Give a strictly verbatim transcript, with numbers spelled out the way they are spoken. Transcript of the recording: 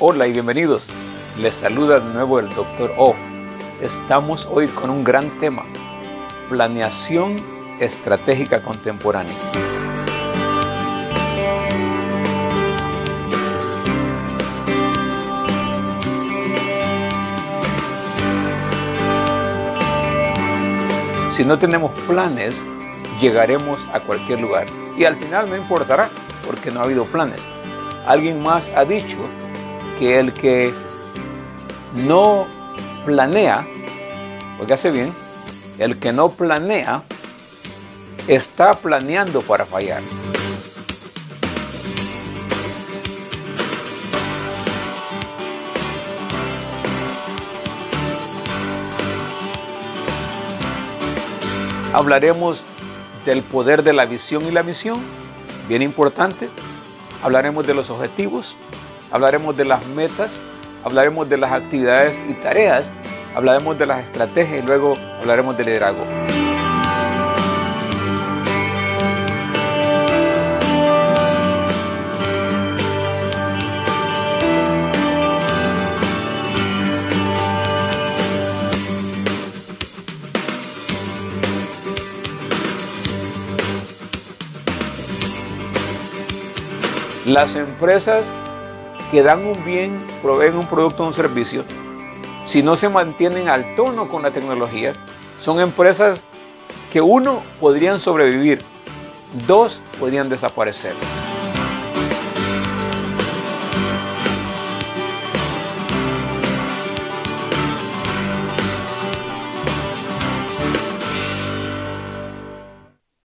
Hola y bienvenidos. Les saluda de nuevo el doctor O. Estamos hoy con un gran tema: planeación estratégica contemporánea. Si no tenemos planes, llegaremos a cualquier lugar y al final no importará porque no ha habido planes. Alguien más ha dicho que el que no planea, óigase bien, el que no planea está planeando para fallar. Hablaremos del poder de la visión y la misión, bien importante. Hablaremos de los objetivos, hablaremos de las metas, hablaremos de las actividades y tareas, hablaremos de las estrategias y luego hablaremos de liderazgo. Las empresas que dan un bien, proveen un producto o un servicio, si no se mantienen al tono con la tecnología, son empresas que, uno, podrían sobrevivir, dos, podrían desaparecer.